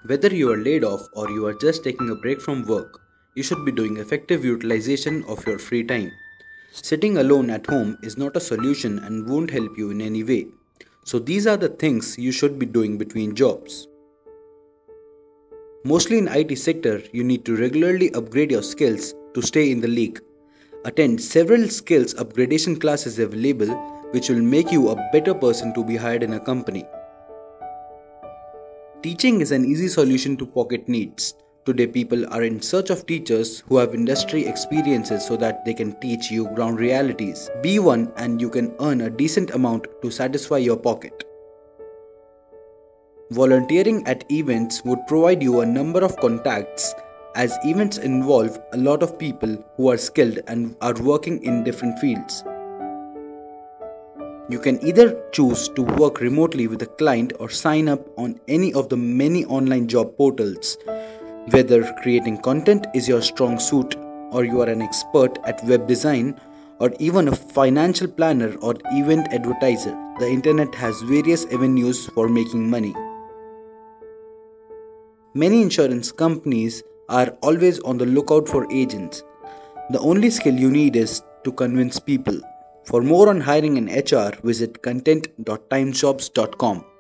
Whether you are laid off or you are just taking a break from work, you should be doing effective utilization of your free time. Sitting alone at home is not a solution and won't help you in any way. So these are the things you should be doing between jobs. Mostly in IT sector, you need to regularly upgrade your skills to stay in the league. Attend several skills upgradation classes available which will make you a better person to be hired in a company. Teaching is an easy solution to pocket needs. Today people are in search of teachers who have industry experiences so that they can teach you ground realities. Be one and you can earn a decent amount to satisfy your pocket. Volunteering at events would provide you a number of contacts as events involve a lot of people who are skilled and are working in different fields. You can either choose to work remotely with a client or sign up on any of the many online job portals. Whether creating content is your strong suit, or you are an expert at web design, or even a financial planner or event advertiser, the internet has various avenues for making money. Many insurance companies are always on the lookout for agents. The only skill you need is to convince people. For more on hiring and HR, visit content.timejobs.com.